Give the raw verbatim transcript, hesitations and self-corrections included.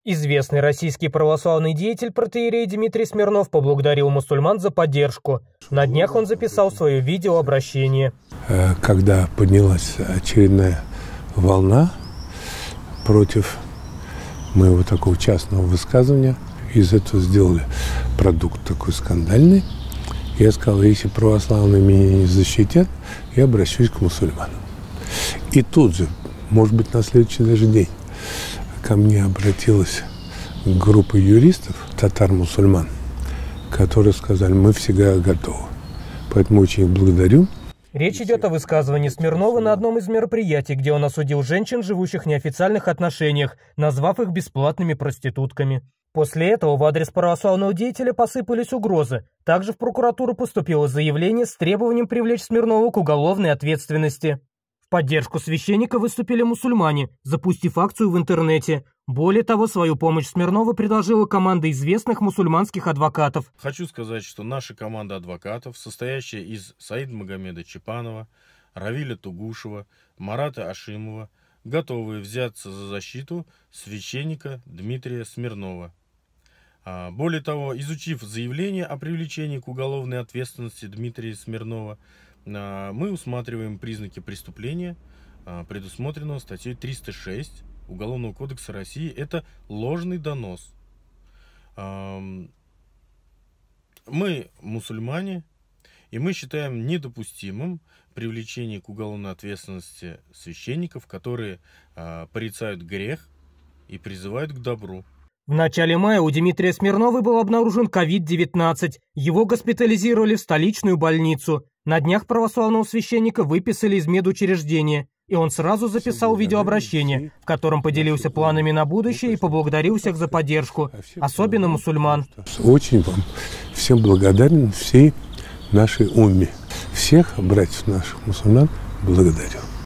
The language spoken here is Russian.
Известный российский православный деятель протоиерей Дмитрий Смирнов поблагодарил мусульман за поддержку. На днях он записал свое видеообращение. Когда поднялась очередная волна против моего такого частного высказывания, из этого сделали продукт такой скандальный. Я сказал, если православные меня не защитят, я обращусь к мусульманам. И тут же, может быть, на следующий даже день, ко мне обратилась группа юристов, татар-мусульман, которые сказали, мы всегда готовы. Поэтому очень их благодарю. Речь идет о высказывании Смирнова на одном из мероприятий, где он осудил женщин, живущих в неофициальных отношениях, назвав их бесплатными проститутками. После этого в адрес православного деятеля посыпались угрозы. Также в прокуратуру поступило заявление с требованием привлечь Смирнова к уголовной ответственности. В поддержку священника выступили мусульмане, запустив акцию в интернете. Более того, свою помощь Смирнова предложила команда известных мусульманских адвокатов. Хочу сказать, что наша команда адвокатов, состоящая из Саида Магомеда Чепанова, Равиля Тугушева, Марата Ашимова, готовы взяться за защиту священника Дмитрия Смирнова. Более того, изучив заявление о привлечении к уголовной ответственности Дмитрия Смирнова, мы усматриваем признаки преступления, предусмотренного статьей триста шесть Уголовного кодекса России. Это ложный донос. Мы мусульмане, и мы считаем недопустимым привлечение к уголовной ответственности священников, которые порицают грех и призывают к добру. В начале мая у Дмитрия Смирнова был обнаружен ковид девятнадцать. Его госпитализировали в столичную больницу. На днях православного священника выписали из медучреждения, и он сразу записал видеообращение, в котором поделился планами на будущее и поблагодарил всех за поддержку, особенно мусульман. Очень вам всем благодарен, всей нашей умме. Всех братьев наших мусульман благодарю.